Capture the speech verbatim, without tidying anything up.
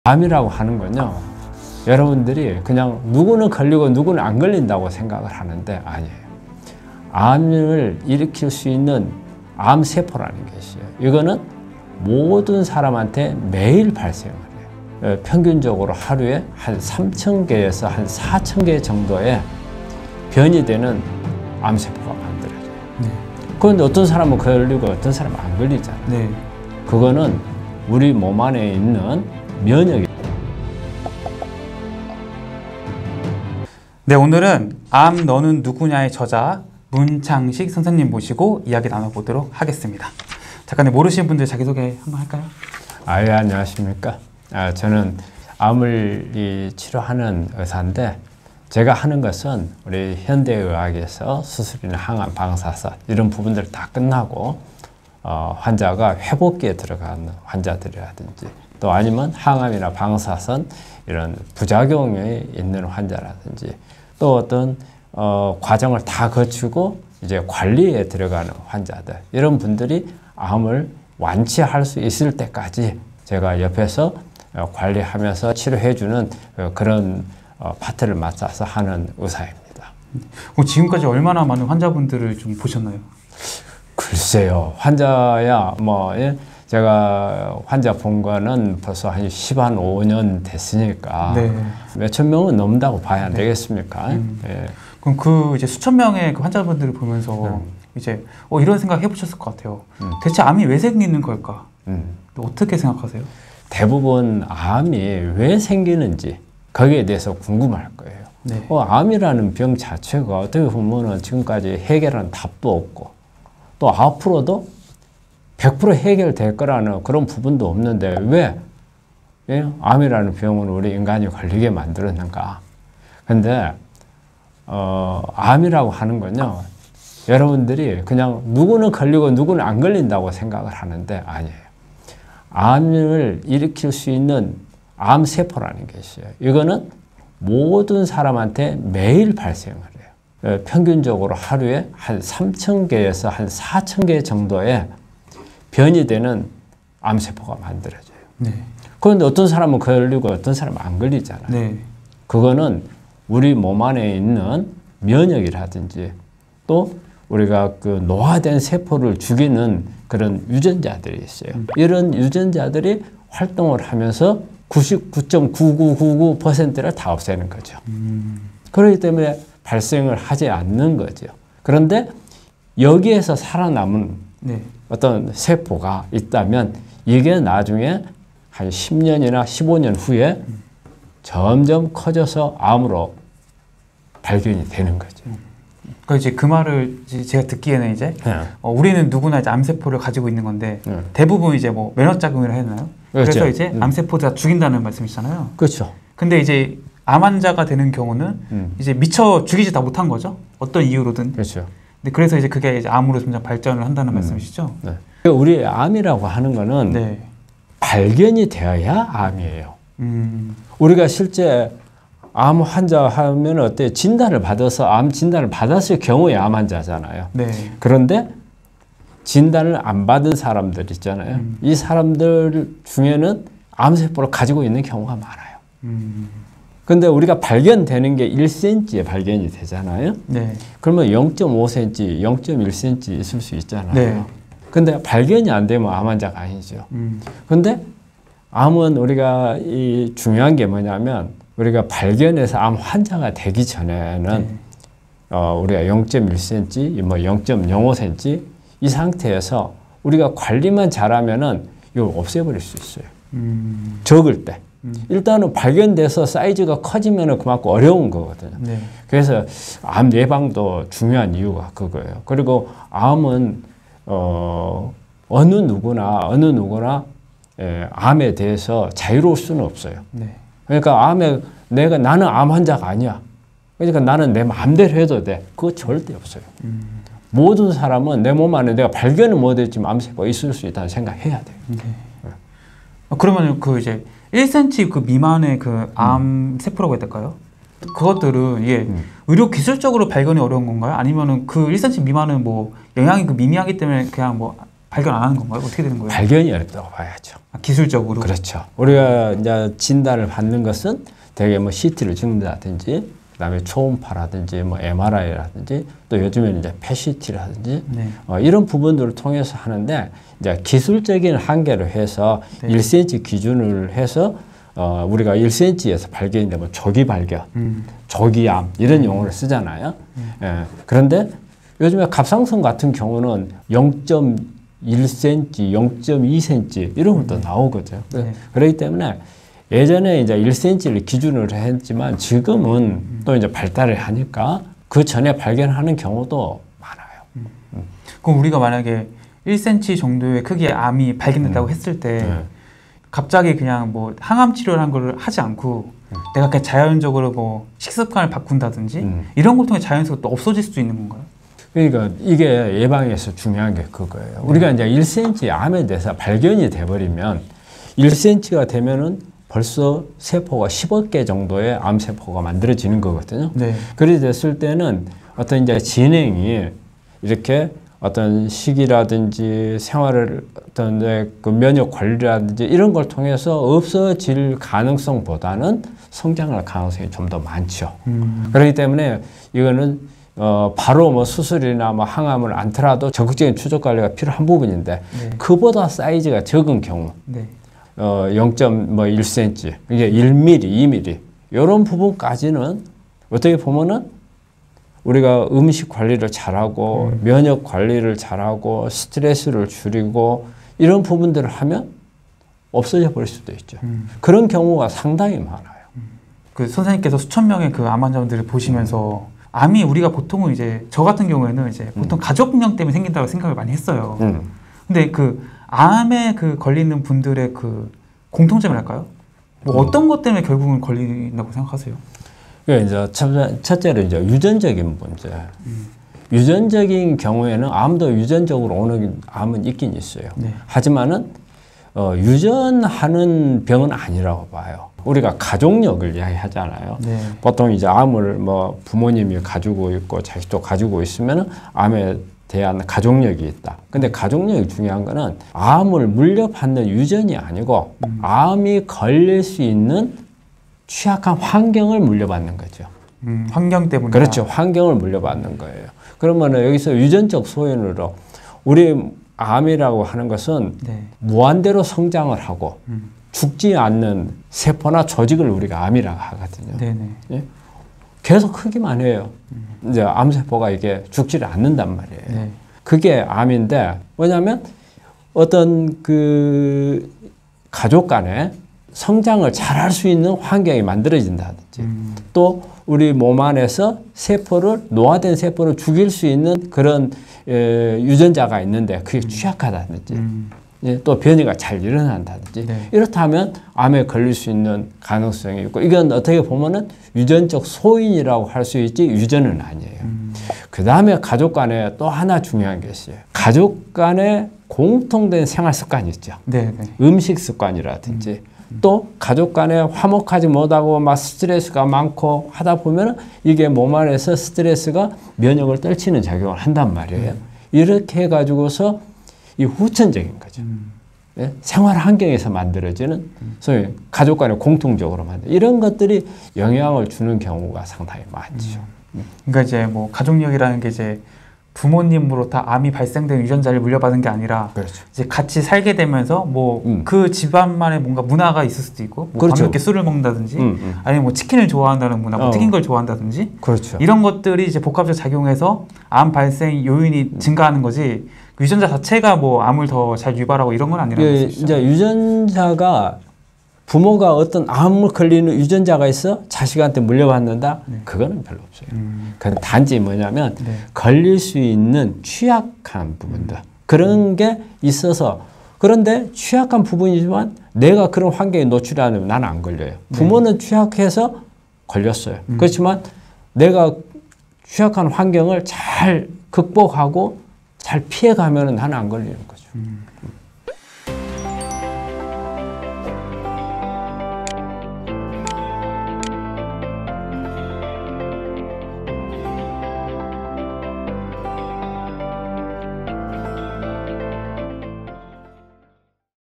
암이라고 하는 건요, 여러분들이 그냥 누구는 걸리고 누구는 안 걸린다고 생각을 하는데 아니에요. 암을 일으킬 수 있는 암세포라는 것이에요. 이거는 모든 사람한테 매일 발생을 해요. 평균적으로 하루에 한 삼천 개에서 한 사천 개 정도의 변이 되는 암세포가 만들어져요. 네. 그런데 어떤 사람은 걸리고 어떤 사람은 안 걸리잖아요. 네. 그거는 우리 몸 안에 있는 면역이. 네, 오늘은 암 너는 누구냐의 저자 문창식 선생님 모시고 이야기 나눠보도록 하겠습니다. 잠깐 모르시는 분들 자기소개 한번 할까요? 아, 예, 안녕하십니까. 아, 저는 암을 이, 치료하는 의사인데, 제가 하는 것은 우리 현대의학에서 수술이나 항암, 방사선 이런 부분들 다 끝나고 어, 환자가 회복기에 들어가는 환자들이라든지 또 아니면 항암이나 방사선 이런 부작용이 있는 환자라든지 또 어떤 어, 과정을 다 거치고 이제 관리에 들어가는 환자들, 이런 분들이 암을 완치할 수 있을 때까지 제가 옆에서 어, 관리하면서 치료해주는 어, 그런 어, 파트를 맡아서 하는 의사입니다. 어, 지금까지 얼마나 많은 환자분들을 좀 보셨나요? 글쎄요, 환자야 뭐 예? 제가 환자 본 거는 벌써 한 십오 년 됐으니까 네. 몇천 명은 넘는다고 봐야 안 네. 되겠습니까? 음. 예. 그럼 그 이제 수천 명의 그 환자분들을 보면서 음. 이제 어, 이런 생각 해보셨을 것 같아요. 음. 대체 암이 왜 생기는 걸까? 음. 어떻게 생각하세요? 대부분 암이 왜 생기는지 거기에 대해서 궁금할 거예요. 네. 어, 암이라는 병 자체가 어떻게 보면은 지금까지 해결한 답도 없고 또 앞으로도 백 퍼센트 해결될 거라는 그런 부분도 없는데 왜 예? 암이라는 병은 우리 인간이 걸리게 만들었는가? 근데 어, 암이라고 하는 건요, 여러분들이 그냥 누구는 걸리고 누구는 안 걸린다고 생각을 하는데 아니에요. 암을 일으킬 수 있는 암세포라는 것이에요. 이거는 모든 사람한테 매일 발생을 해요. 평균적으로 하루에 한 삼천 개에서 한 사천 개 정도의 변이 되는 암세포가 만들어져요. 네. 그런데 어떤 사람은 걸리고 어떤 사람은 안 걸리잖아요. 네. 그거는 우리 몸 안에 있는 면역이라든지 또 우리가 그 노화된 세포를 죽이는 그런 유전자들이 있어요. 음. 이런 유전자들이 활동을 하면서 구십구 점 구구구구 퍼센트를 다 없애는 거죠. 음. 그렇기 때문에 발생을 하지 않는 거죠. 그런데 여기에서 살아남은 네. 어떤 세포가 있다면 이게 나중에 한 십 년이나 십오 년 후에 음. 점점 커져서 암으로 발견이 되는 거죠. 음. 그러니까 이제 그 말을 이제 제가 듣기에는 이제 네. 어, 우리는 누구나 이제 암세포를 가지고 있는 건데 네. 대부분 이제 뭐 면역작용이라 해야 되나요? 그렇죠. 그래서 이제 음. 암세포가 죽인다는 말씀이시잖아요. 그렇죠. 근데 이제 암 환자가 되는 경우는 음. 이제 미처 죽이지 다 못한 거죠. 어떤 이유로든. 그렇죠. 근데 그래서 이제 그게 이제 암으로 점점 발전을 한다는 음. 말씀이시죠? 네. 우리 암이라고 하는 거는 네. 발견이 되어야 암이에요. 음. 우리가 실제 암 환자 하면 어때? 진단을 받아서 암 진단을 받았을 경우에 암 환자잖아요. 네. 그런데 진단을 안 받은 사람들 있잖아요. 음. 이 사람들 중에는 암세포를 가지고 있는 경우가 많아요. 음. 근데 우리가 발견되는 게 일 센티미터에 발견이 되잖아요. 네. 그러면 영 점 오 센티미터, 영 점 일 센티미터 있을 수 있잖아요. 네. 근데 발견이 안 되면 암 환자가 아니죠. 음. 근데 암은 우리가 이 중요한 게 뭐냐면 우리가 발견해서 암 환자가 되기 전에는 네. 어, 우리가 영 점 일 센티미터, 뭐 영 점 영오 센티미터 이 상태에서 우리가 관리만 잘하면은 이걸 없애버릴 수 있어요. 음. 적을 때. 음. 일단은 발견돼서 사이즈가 커지면은 그만큼 어려운 거거든요. 네. 그래서 암 예방도 중요한 이유가 그거예요. 그리고 암은 어, 어느 누구나 어느 누구나 예, 암에 대해서 자유로울 수는 없어요. 네. 그러니까 암에 내가 나는 암 환자가 아니야. 그러니까 나는 내 마음대로 해도 돼. 그거 절대 없어요. 음. 모든 사람은 내 몸 안에 내가 발견은 못했지만 암세포가 있을 수 있다는 생각해야 돼요. 네. 네. 어, 그러면 그 이제 일 센티미터 그 미만의 그 암 음. 세포라고 해야 될까요? 그것들은 이게 음. 의료 기술적으로 발견이 어려운 건가요? 아니면은 그 일 센티미터 미만은 뭐 영향이 그 미미하기 때문에 그냥 뭐 발견 안 하는 건가요? 어떻게 되는 거예요? 발견이 어렵다고 봐야죠. 아, 기술적으로? 그렇죠. 우리가 이제 진단을 받는 것은 대개 뭐 씨티를 찍는다든지, 그다음에 초음파라든지, 뭐 엠알아이라든지, 또 요즘에는 이제 펫시티라든지, 네. 어, 이런 부분들을 통해서 하는데, 이제 기술적인 한계로 해서 네. 일 센티미터 기준을 해서 어, 우리가 일 센티미터에서 발견이 되면 조기 발견, 음. 조기암 이런 용어를 쓰잖아요. 음. 예. 그런데 요즘에 갑상선 같은 경우는 영 점 일 센티미터, 영 점 이 센티미터 이런 것도 음. 나오거든요. 네. 그렇기 때문에 예전에 이제 일 센티미터를 기준으로 했지만 지금은 음. 또 이제 발달을 하니까 그 전에 발견하는 경우도 많아요. 음. 음. 그럼 우리가 만약에 일 센티미터 정도의 크기의 암이 발견됐다고 음. 했을 때 네. 갑자기 그냥 뭐 항암 치료를 한 거를 하지 않고 음. 내가 그냥 자연적으로 뭐 식습관을 바꾼다든지 음. 이런 걸 통해 자연스럽게 또 없어질 수도 있는 건가요? 그러니까 이게 예방에서 중요한 게 그거예요. 네. 우리가 이제 일 센티미터 암에 대해서 발견이 돼버리면 일 센티미터가 되면은 벌써 세포가 십억 개 정도의 암세포가 만들어지는 거거든요. 네. 그렇게 됐을 때는 어떤 이제 진행이 이렇게 어떤 식이라든지 생활을 어떤 그 면역 관리라든지 이런 걸 통해서 없어질 가능성보다는 성장할 가능성이 좀 더 많죠. 음. 그렇기 때문에 이거는 어 바로 뭐 수술이나 뭐 항암을 않더라도 적극적인 추적 관리가 필요한 부분인데 네. 그보다 사이즈가 적은 경우 네. 어 영 점 일 센티미터 이게 일 밀리미터, 이 밀리미터 이런 부분까지는 어떻게 보면은 우리가 음식 관리를 잘하고 음. 면역 관리를 잘하고 스트레스를 줄이고 이런 부분들을 하면 없어져 버릴 수도 있죠. 음. 그런 경우가 상당히 많아요. 음. 그 선생님께서 수천 명의 그 암 환자분들을 보시면서 음. 암이 우리가 보통은 이제 저 같은 경우에는 이제 보통 음. 가족력 때문에 생긴다고 생각을 많이 했어요. 음. 근데 그 암에 그 걸리는 분들의 그 공통점이랄까요? 뭐 음. 어떤 것 때문에 결국은 걸린다고 생각하세요? 그 이제 첫, 첫째로 이제 유전적인 문제. 음. 유전적인 경우에는 암도 유전적으로 오는 암은 있긴 있어요. 네. 하지만은 어, 유전하는 병은 아니라고 봐요. 우리가 가족력을 이야기하잖아요. 네. 보통 이제 암을 뭐 부모님이 가지고 있고 자식도 가지고 있으면은 암에 대한 가족력이 있다. 근데 가족력이 중요한 거는 암을 물려받는 유전이 아니고 음. 암이 걸릴 수 있는 취약한 환경을 물려받는 거죠. 음, 환경 때문에. 그렇죠. 환경을 물려받는 거예요. 그러면 여기서 유전적 소인으로 우리 암이라고 하는 것은 네. 무한대로 성장을 하고 음. 죽지 않는 세포나 조직을 우리가 암이라고 하거든요. 네네. 예? 계속 크기만 해요. 음. 이제 암세포가 이게 죽지를 않는단 말이에요. 네. 그게 암인데 왜냐하면 어떤 그 가족 간에 성장을 잘할 수 있는 환경이 만들어진다든지 음. 또 우리 몸 안에서 세포를 노화된 세포를 죽일 수 있는 그런 에, 유전자가 있는데 그게 음. 취약하다든지 음. 예, 또 변이가 잘 일어난다든지 네. 이렇다면 암에 걸릴 수 있는 가능성이 있고 이건 어떻게 보면은 유전적 소인이라고 할 수 있지 유전은 아니에요. 음. 그 다음에 가족 간에 또 하나 중요한 게 있어요. 가족 간에 공통된 생활 습관이 있죠. 네, 네. 음식 습관이라든지 음. 또 가족 간에 화목하지 못하고 막 스트레스가 많고 하다 보면 이게 몸 안에서 스트레스가 면역을 떨치는 작용을 한단 말이에요. 음. 이렇게 해가지고서 이 후천적인 거죠. 음. 예? 생활 환경에서 만들어지는 음. 소위 가족 간에 공통적으로 만든 이런 것들이 영향을 주는 경우가 상당히 많죠. 음. 그러니까 이제 뭐 가족력이라는 게 이제 부모님으로부터 암이 발생된 유전자를 물려받은 게 아니라 그렇죠. 이제 같이 살게 되면서 뭐 그 음. 집안만의 뭔가 문화가 있을 수도 있고 뭐 그렇죠. 밤늦게 술을 먹는다든지 음, 음. 아니면 뭐 치킨을 좋아한다는 문화, 뭐 어. 튀긴 걸 좋아한다든지 그렇죠. 이런 것들이 이제 복합적으로 작용해서 암 발생 요인이 음. 증가하는 거지 유전자 자체가 뭐 암을 더 잘 유발하고 이런 건 아니라는 예, 거죠. 이제 유전자가 부모가 어떤 암을 걸리는 유전자가 있어 자식한테 물려받는다? 네. 그거는 별로 없어요. 음. 단지 뭐냐면 네. 걸릴 수 있는 취약한 부분들 음. 그런 게 있어서 그런데 취약한 부분이지만 내가 그런 환경에 노출이 안 되면 나는 안 걸려요. 부모는 네. 취약해서 걸렸어요. 음. 그렇지만 내가 취약한 환경을 잘 극복하고 잘 피해가면 나는 안 걸리는 거죠. 음.